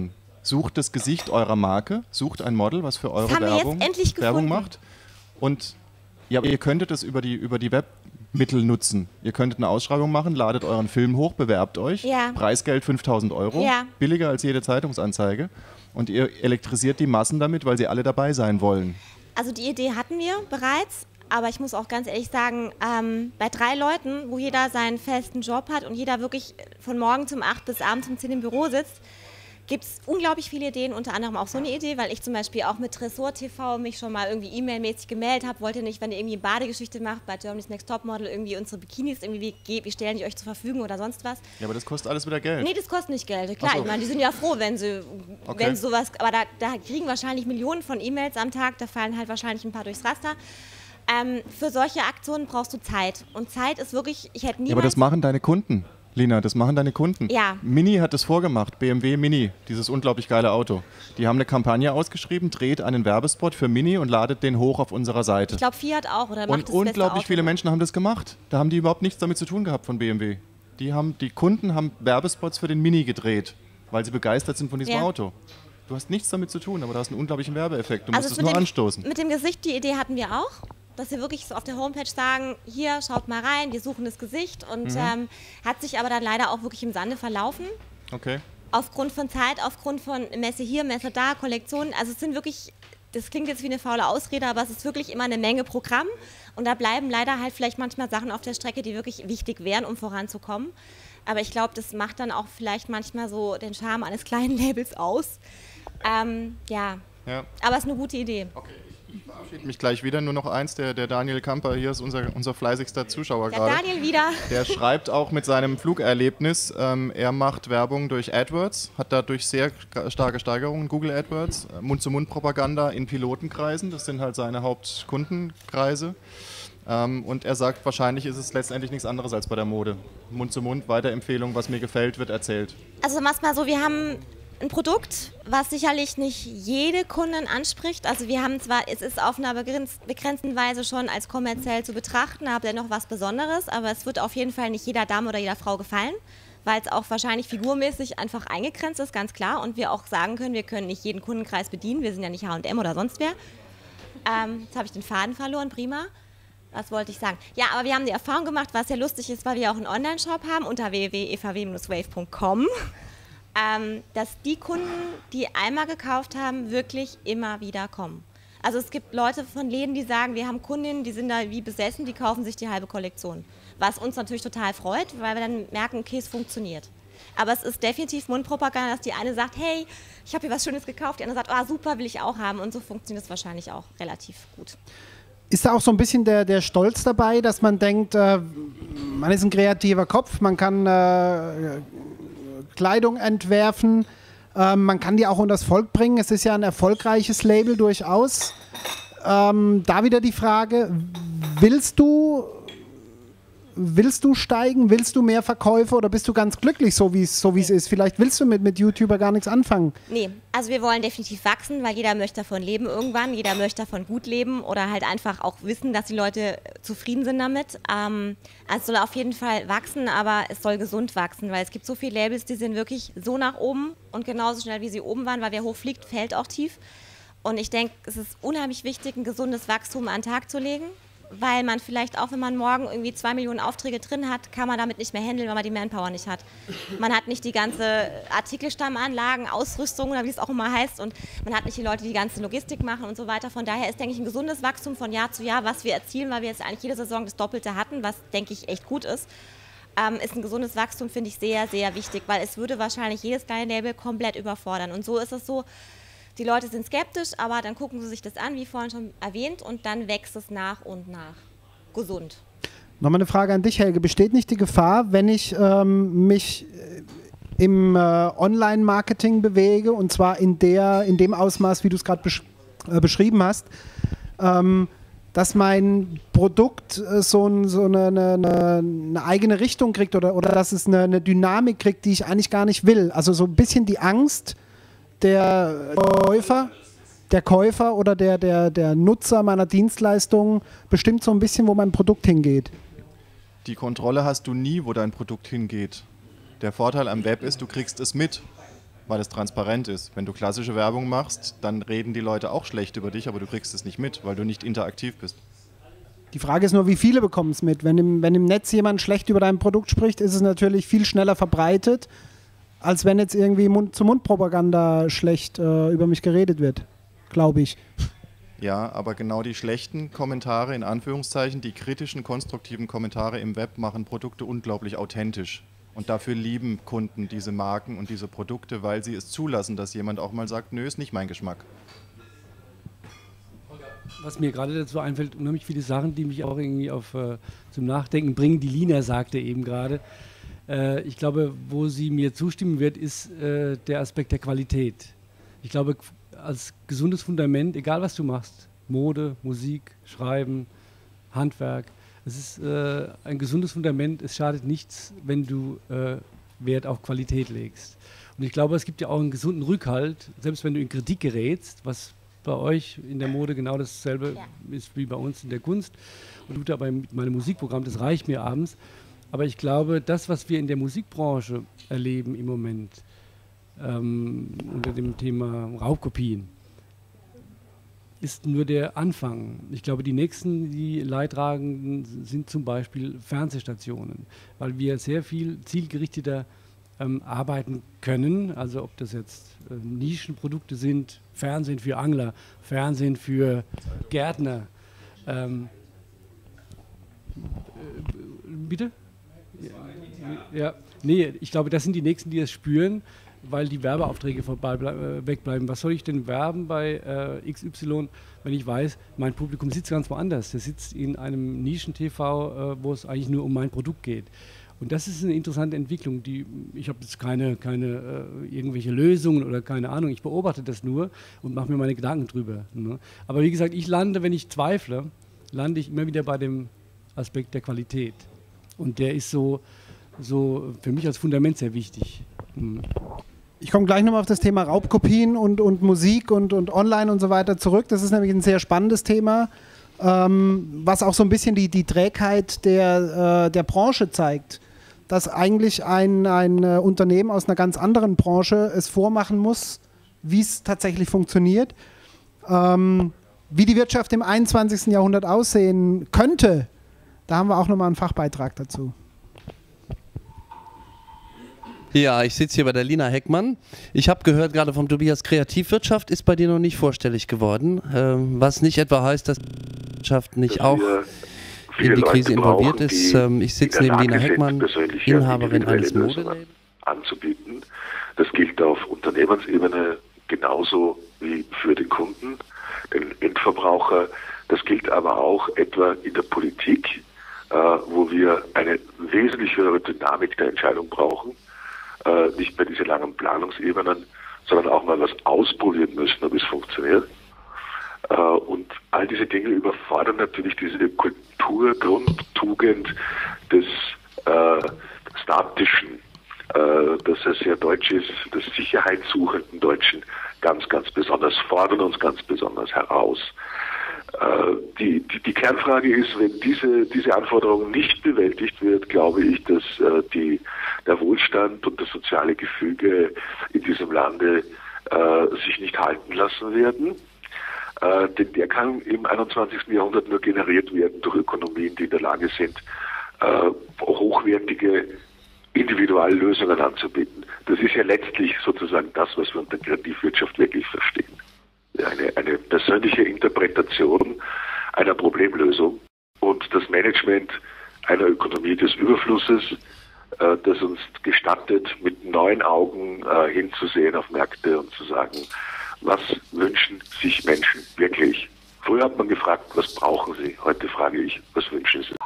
sucht das Gesicht eurer Marke, sucht ein Model, was für eure Das haben wir Werbung, jetzt endlich Werbung gefunden. macht. Und ja, ihr könntet es über die, über die Webmittel nutzen. Ihr könntet eine Ausschreibung machen, ladet euren Film hoch, bewerbt euch. Ja. Preisgeld fünftausend Euro, Ja. billiger als jede Zeitungsanzeige. Und ihr elektrisiert die Massen damit, weil sie alle dabei sein wollen. Also die Idee hatten wir bereits, aber ich muss auch ganz ehrlich sagen, ähm, bei drei Leuten, wo jeder seinen festen Job hat und jeder wirklich von morgen um acht bis abends um zehn im Büro sitzt, gibt es unglaublich viele Ideen, unter anderem auch so eine Idee, weil ich zum Beispiel auch mit Tresor T V mich schon mal irgendwie E-Mail-mäßig gemeldet habe, wollte nicht, wenn ihr irgendwie eine Badegeschichte macht, bei Germany's Next Topmodel irgendwie unsere Bikinis irgendwie, wie, wie stellen die euch zur Verfügung oder sonst was. Ja, aber das kostet alles wieder Geld. Nee, das kostet nicht Geld. Klar, Ach so. ich meine, die sind ja froh, wenn sie, Okay. wenn sowas, aber da, da kriegen wahrscheinlich Millionen von E-Mails am Tag, da fallen halt wahrscheinlich ein paar durchs Raster. Ähm, für solche Aktionen brauchst du Zeit. Und Zeit ist wirklich, ich hätte niemals... Ja, aber das machen deine Kunden, Lina, das machen deine Kunden. Ja. Mini hat das vorgemacht, B M W Mini, dieses unglaublich geile Auto. Die haben eine Kampagne ausgeschrieben, dreht einen Werbespot für Mini und ladet den hoch auf unserer Seite. Ich glaube, Fiat auch, oder macht Und das beste unglaublich Auto. viele Menschen haben das gemacht. Da haben die überhaupt nichts damit zu tun gehabt von B M W. Die, haben, die Kunden haben Werbespots für den Mini gedreht, weil sie begeistert sind von diesem Ja. Auto. Du hast nichts damit zu tun, aber du hast einen unglaublichen Werbeeffekt. Du musst Also es mit nur dem, anstoßen. Mit dem Gesicht, die Idee hatten wir auch, dass wir wirklich so auf der Homepage sagen, hier, schaut mal rein, wir suchen das Gesicht und Mhm. ähm, hat sich aber dann leider auch wirklich im Sande verlaufen. Okay. Aufgrund von Zeit, aufgrund von Messe hier, Messe da, Kollektionen. Also es sind wirklich, das klingt jetzt wie eine faule Ausrede, aber es ist wirklich immer eine Menge Programm. Und da bleiben leider halt vielleicht manchmal Sachen auf der Strecke, die wirklich wichtig wären, um voranzukommen. Aber ich glaube, das macht dann auch vielleicht manchmal so den Charme eines kleinen Labels aus. Ähm, ja, Ja. aber es ist eine gute Idee. Ich verabschiede mich gleich wieder. Nur noch eins, der, der Daniel Kamper hier ist unser, unser fleißigster Zuschauer Der gerade. Daniel wieder. Der schreibt auch mit seinem Flugerlebnis, ähm, er macht Werbung durch AdWords, hat dadurch sehr starke Steigerungen, Google AdWords, äh, Mund-zu-Mund-Propaganda in Pilotenkreisen, das sind halt seine Hauptkundenkreise. Ähm, und er sagt, wahrscheinlich ist es letztendlich nichts anderes als bei der Mode. Mund-zu-Mund, Weiterempfehlung, was mir gefällt, wird erzählt. Also mach's mal so, wir haben ein Produkt, was sicherlich nicht jede Kundin anspricht. Also wir haben zwar, es ist auf einer begrenz- begrenzten Weise schon als kommerziell zu betrachten, aber dennoch was Besonderes, aber es wird auf jeden Fall nicht jeder Dame oder jeder Frau gefallen, weil es auch wahrscheinlich figurmäßig einfach eingegrenzt ist, ganz klar. Und wir auch sagen können, wir können nicht jeden Kundenkreis bedienen, wir sind ja nicht H und M oder sonst wer. Ähm, jetzt habe ich den Faden verloren, prima. Was wollte ich sagen? Ja, aber wir haben die Erfahrung gemacht, was sehr lustig ist, weil wir auch einen Online-Shop haben unter w w w punkt e v w Bindestrich wave punkt com. Ähm, dass die Kunden, die einmal gekauft haben, wirklich immer wieder kommen. Also es gibt Leute von Läden, die sagen, wir haben Kundinnen, die sind da wie besessen, die kaufen sich die halbe Kollektion. Was uns natürlich total freut, weil wir dann merken, okay, es funktioniert. Aber es ist definitiv Mundpropaganda, dass die eine sagt, hey, ich habe hier was Schönes gekauft, die andere sagt, ah, super, will ich auch haben. Und so funktioniert es wahrscheinlich auch relativ gut. Ist da auch so ein bisschen der, der Stolz dabei, dass man denkt, äh, man ist ein kreativer Kopf, man kann äh, Kleidung entwerfen, äh, man kann die auch unters Volk bringen. Es ist ja ein erfolgreiches Label durchaus. Ähm, da wieder die Frage, willst du, willst du steigen, willst du mehr Verkäufe oder bist du ganz glücklich, so wie es so wie es ist? Vielleicht willst du mit, mit YouTuber gar nichts anfangen. Nee, also wir wollen definitiv wachsen, weil jeder möchte davon leben irgendwann, jeder möchte davon gut leben oder halt einfach auch wissen, dass die Leute zufrieden sind damit. Ähm, also es soll auf jeden Fall wachsen, aber es soll gesund wachsen, weil es gibt so viele Labels, die sind wirklich so nach oben und genauso schnell, wie sie oben waren, weil wer hochfliegt, fällt auch tief. Und ich denke, es ist unheimlich wichtig, ein gesundes Wachstum an den Tag zu legen, weil man vielleicht auch, wenn man morgen irgendwie zwei Millionen Aufträge drin hat, kann man damit nicht mehr handeln, weil man die Manpower nicht hat. Man hat nicht die ganze Artikelstammanlagen, Ausrüstung oder wie es auch immer heißt und man hat nicht die Leute, die die ganze Logistik machen und so weiter. Von daher ist, denke ich, ein gesundes Wachstum von Jahr zu Jahr, was wir erzielen, weil wir jetzt eigentlich jede Saison das Doppelte hatten, was, denke ich, echt gut ist. Ähm, ist ein gesundes Wachstum, finde ich, sehr, sehr wichtig, weil es würde wahrscheinlich jedes kleine Label komplett überfordern. Und so ist es so, die Leute sind skeptisch, aber dann gucken sie sich das an, wie vorhin schon erwähnt, und dann wächst es nach und nach. Gesund. Nochmal eine Frage an dich, Helge. Besteht nicht die Gefahr, wenn ich ähm, mich im äh, Online-Marketing bewege, und zwar in, der, in dem Ausmaß, wie du es gerade besch äh, beschrieben hast, ähm, dass mein Produkt äh, so, ein, so eine, eine, eine eigene Richtung kriegt oder, oder dass es eine, eine Dynamik kriegt, die ich eigentlich gar nicht will? Also so ein bisschen die Angst, der Käufer, der Käufer oder der, der, der Nutzer meiner Dienstleistung bestimmt so ein bisschen, wo mein Produkt hingeht. Die Kontrolle hast du nie, wo dein Produkt hingeht. Der Vorteil am Web ist, du kriegst es mit. weil es transparent ist. Wenn du klassische Werbung machst, dann reden die Leute auch schlecht über dich, aber du kriegst es nicht mit, weil du nicht interaktiv bist. Die Frage ist nur, wie viele bekommen es mit. Wenn im, wenn im Netz jemand schlecht über dein Produkt spricht, ist es natürlich viel schneller verbreitet, als wenn jetzt irgendwie Mund-zu-Mund-Propaganda schlecht äh, über mich geredet wird, glaube ich. Ja, aber genau die schlechten Kommentare, in Anführungszeichen, die kritischen, konstruktiven Kommentare im Web machen Produkte unglaublich authentisch. Und dafür lieben Kunden diese Marken und diese Produkte, weil sie es zulassen, dass jemand auch mal sagt, nö, ist nicht mein Geschmack. Was mir gerade dazu einfällt, unheimlich viele Sachen, die mich auch irgendwie auf, äh, zum Nachdenken bringen. Die Lina sagte eben gerade, äh, ich glaube, wo sie mir zustimmen wird, ist äh, der Aspekt der Qualität. Ich glaube, als gesundes Fundament, egal was du machst, Mode, Musik, Schreiben, Handwerk, es ist äh, ein gesundes Fundament, es schadet nichts, wenn du äh, Wert auf Qualität legst. Und ich glaube, es gibt ja auch einen gesunden Rückhalt, selbst wenn du in Kritik gerätst, was bei euch in der Mode genau dasselbe ja. ist wie bei uns in der Kunst und tut dabei mit meinem Musikprogramm, das reicht mir abends. Aber ich glaube, das, was wir in der Musikbranche erleben im Moment, ähm, unter dem Thema Raubkopien, ist nur der Anfang. Ich glaube, die nächsten, die Leidtragenden sind zum Beispiel Fernsehstationen, weil wir sehr viel zielgerichteter ähm, arbeiten können, also ob das jetzt äh, Nischenprodukte sind, Fernsehen für Angler, Fernsehen für Gärtner. Ähm, äh, bitte? Ja, ja, nee, ich glaube, das sind die Nächsten, die es spüren, weil die Werbeaufträge vorbei äh, wegbleiben. Was soll ich denn werben bei äh, X Y, wenn ich weiß, mein Publikum sitzt ganz woanders. Der sitzt in einem Nischen-T V, äh, wo es eigentlich nur um mein Produkt geht. Und das ist eine interessante Entwicklung. Die, ich habe jetzt keine, keine äh, irgendwelche Lösungen oder keine Ahnung. Ich beobachte das nur und mache mir meine Gedanken drüber. Ne? Aber wie gesagt, ich lande, wenn ich zweifle, lande ich immer wieder bei dem Aspekt der Qualität. Und der ist so, so für mich als Fundament sehr wichtig. Mhm. Ich komme gleich nochmal auf das Thema Raubkopien und, und Musik und, und Online und so weiter zurück. Das ist nämlich ein sehr spannendes Thema, ähm, was auch so ein bisschen die, die Trägheit der, äh, der Branche zeigt. Dass eigentlich ein, ein äh, Unternehmen aus einer ganz anderen Branche es vormachen muss, wie es tatsächlich funktioniert. Ähm, wie die Wirtschaft im einundzwanzigsten Jahrhundert aussehen könnte, da haben wir auch nochmal einen Fachbeitrag dazu. Ja, ich sitze hier bei der Lina Heckmann. Ich habe gehört gerade vom Tobias, Kreativwirtschaft ist bei dir noch nicht vorstellig geworden, ähm, was nicht etwa heißt, dass die Wirtschaft nicht auch in die Krise involviert ist. Ähm, ich sitze neben Lina Heckmann, Inhaberin eines Modelabels. Anzubieten. Das gilt auf Unternehmensebene genauso wie für den Kunden, den Endverbraucher. Das gilt aber auch etwa in der Politik, äh, wo wir eine wesentlich höhere Dynamik der Entscheidung brauchen. Äh, nicht mehr diese langen Planungsebenen, sondern auch mal was ausprobieren müssen, ob es funktioniert. Äh, und all diese Dinge überfordern natürlich diese Kulturgrundtugend des äh, Statischen, äh, das ja sehr deutsch ist, des sicherheitssuchenden Deutschen ganz, ganz besonders, fordern uns ganz besonders heraus. Äh, die, die, die Kernfrage ist, wenn diese, diese Anforderung nicht bewältigt wird, glaube ich, dass äh, die, der Wohlstand und das soziale Gefüge in diesem Lande äh, sich nicht halten lassen werden. Äh, denn der kann im einundzwanzigsten Jahrhundert nur generiert werden durch Ökonomien, die in der Lage sind, äh, hochwertige Individuallösungen anzubieten. Das ist ja letztlich sozusagen das, was wir unter Kreativwirtschaft wirklich verstehen. Eine, eine persönliche Interpretation einer Problemlösung und das Management einer Ökonomie des Überflusses, äh, das uns gestattet, mit neuen Augen äh, hinzusehen auf Märkte und zu sagen, was wünschen sich Menschen wirklich? Früher hat man gefragt, was brauchen sie? Heute frage ich, was wünschen sie?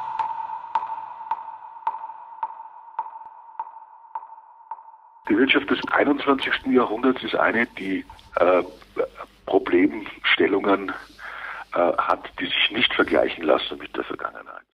Die Wirtschaft des einundzwanzigsten Jahrhunderts ist eine, die äh, Problemstellungen äh, hat, die sich nicht vergleichen lassen mit der Vergangenheit.